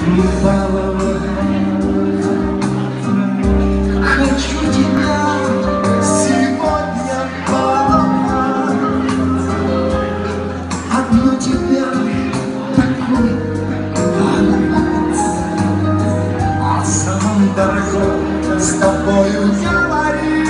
Хочу тебя сегодня поломать, одну тебя такой поломать, а самом дорогом с тобою говорить.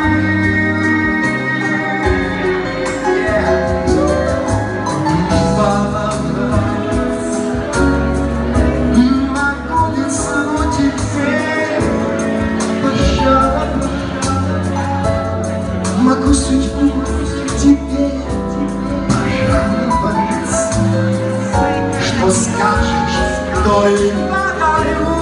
Могу судьбу тебе пожаловать, что скажешь, то и подарю.